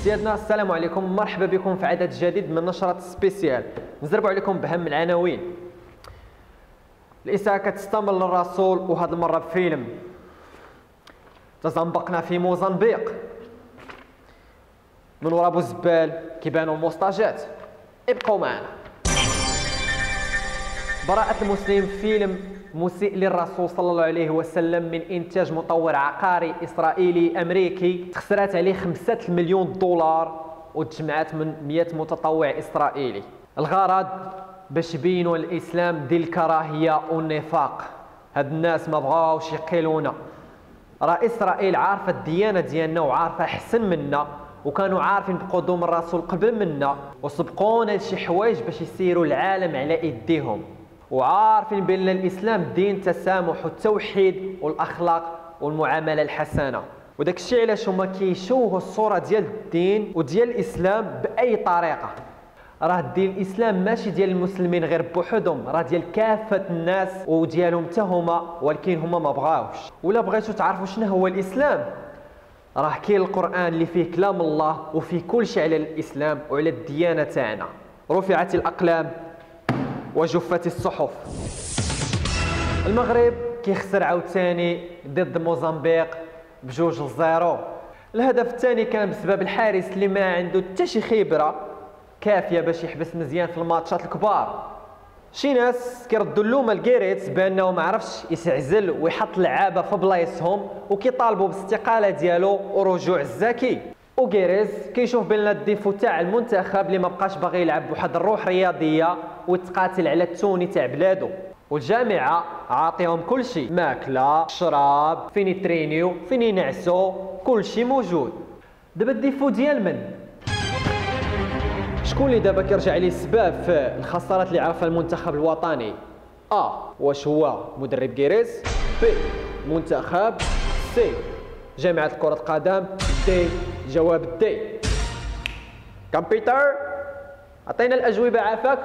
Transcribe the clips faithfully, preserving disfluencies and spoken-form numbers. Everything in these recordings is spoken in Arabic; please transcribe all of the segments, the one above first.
سيادنا السلام عليكم، مرحبا بكم في عدد جديد من نشرة سبيسيال. نزربوا عليكم بهم العناوين. الإساءة كتستمر للرسول وهذه المرة بفيلم. تزنبقنا في موزنبيق. من وراء بوزبال كيبانوا الموسطاجات. ابقوا معنا. براءة المسلم فيلم مسيء للرسول صلى الله عليه وسلم من إنتاج مطور عقاري إسرائيلي أمريكي تخسرات عليه خمسة مليون دولار وتجمعات من مئة متطوع إسرائيلي. الغرض باش يبينوا الإسلام ديال الكراهية والنفاق. هاد الناس ما بغاوش يقيلونا. راه إسرائيل عارفة الديانة ديالنا وعارفة أحسن منا، وكانوا عارفين بقدوم الرسول قبل منا وسبقونا لشي حوايج باش يسيروا العالم على ايديهم، وعارفين بان الاسلام دين التسامح والتوحيد والاخلاق والمعامله الحسنه. وداك الشيء علاش هما كيشوهوا الصوره ديال الدين وديال الاسلام باي طريقه. راه الدين الاسلام ماشي ديال المسلمين غير بوحدهم، راه ديال كافه الناس وديالهم حتى هما، ولكن هما ما بغاوش. ولا بغيتوا تعرفوا شنو هو الاسلام، راه كاين القرآن اللي فيه كلام الله وفيه كل شيء على الإسلام وعلى الديانة تاعنا. رفعت الأقلام وجفت الصحف. المغرب كيخسر عاوتاني ضد موزمبيق بجوج لزيرو. الهدف الثاني كان بسبب الحارس اللي ما عنده حتى شي خبرة كافية باش يحبس مزيان في الماتشات الكبار. شي ناس كيردوا اللومه لكيريتس بانه ما عرفش يسعزل ويحط لعابه في بلايصهم وكيطالبوا بالاستقاله ديالو ورجوع الزكي. وكيريز كيشوف بان الديفو تاع المنتخب اللي ما بقاش باغي يلعب بواحد الروح رياضيه ويتقاتل على التوني تاع بلادو. والجامعه عاطيهم كل شيء، ماكله، شراب، فين يترينيو، فين ينعسوا، كل شيء موجود. دابا الديفو ديال من؟ شكون اللي دابا كيرجع ليه السباب في الخسارات اللي عرفها المنتخب الوطني؟ اه واش هو مدرب كيريز؟ بي منتخب؟ سي جامعة كرة القدم؟ دي جواب دي. كمبيوتر عطينا الأجوبة عافاك.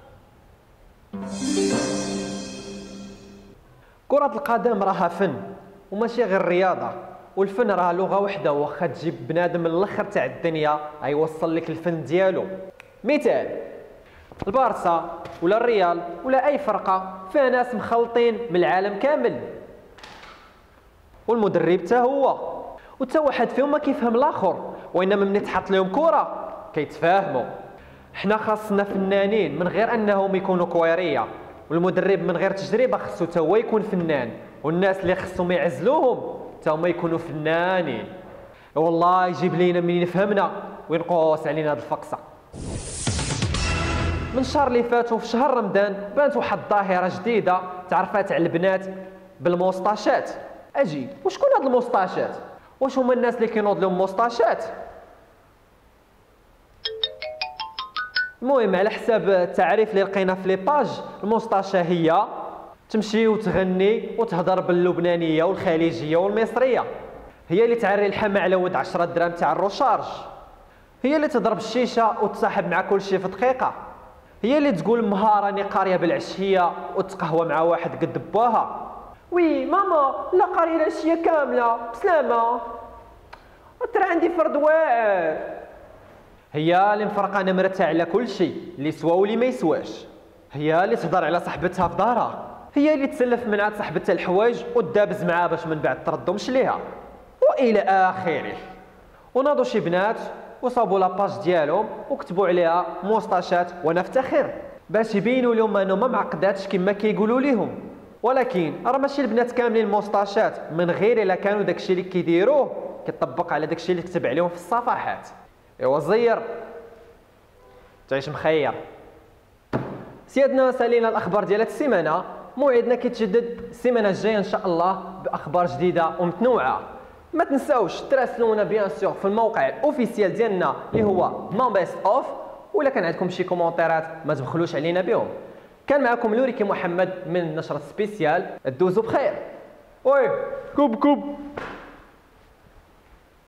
كرة القدم راها فن وماشي غير رياضة، والفن راه لغة وحدة، واخا تجيب بنادم من الاخر تاع الدنيا غيوصل لك الفن ديالو. مثال البارسا ولا الريال ولا اي فرقة فيها ناس مخلطين من العالم كامل، والمدرب حتى هو، وتا واحد فيهم ما كيفهم الاخر، وانما ملي تحط لهم كرة كيتفاهموا. حنا خاصنا فنانين من غير انهم يكونوا كويرية، والمدرب من غير تجربة خصو تا هو يكون فنان، والناس اللي خصهم يعزلوهم تا هما يكونوا فنانين. والله يجيب لينا منين فهمنا وينقص علينا هاد الفقصه. من الشهر اللي فات وفي شهر رمضان بانت واحد الظاهره جديده تعرفات على البنات بالموسطاشات. اجي وشكون هاد الموسطاشات؟ واش هما الناس اللي كينوض لهم موسطاشات؟ المهم على حساب التعريف اللي لقينا في لي باج، الموسطاشة هي تمشي وتغني وتهضر باللبنانيه والخليجيه والمصريه، هي اللي تعري الحما على ود عشرة دراهم تاع الروشارج، هي اللي تضرب الشيشه وتصاحب مع كل شيء في دقيقه، هي اللي تقول مهاراني قاريه بالعشيه وتقهوى مع واحد قد باها. وي ماما لا قاريه العشيه كامله بسلامه، ترى عندي فرد واعر. هي اللي مفرقانه مرتها على كل شيء اللي سوا واللي ما يسواش، هي اللي تهضر على صاحبتها في دارها، هي اللي تسلف من عند صاحبتها الحوايج ودابز معاها باش من بعد تردهمش ليها والى اخره. وناضوا شي بنات وصابوا لاباج ديالهم وكتبوا عليها موسطاشات ونفتخر، باش يبينوا لهم انهم ما معقداتش كما كيقولوا لهم. ولكن راه ماشي البنات كاملين موسطاشات، من غير الا كانوا داكشي اللي كيديروه كيطبق على داكشي اللي كتب عليهم في الصفحات. ايوا زير تعيش مخير. سيادنا سالينا الاخبار ديال هاد السيمانه، موعدنا كيتجدد السيمانه الجايه ان شاء الله باخبار جديده ومتنوعه. ما تنساوش تراسلونا بيان سور في الموقع الاوفيسيال ديالنا اللي هو مان بيست اوف، ولا كان عندكم شي كومونتيرات ما تبخلوش علينا بهم. كان معكم لوريكي محمد من نشرة سبيسيال، دوزو بخير. وي كوب كوب.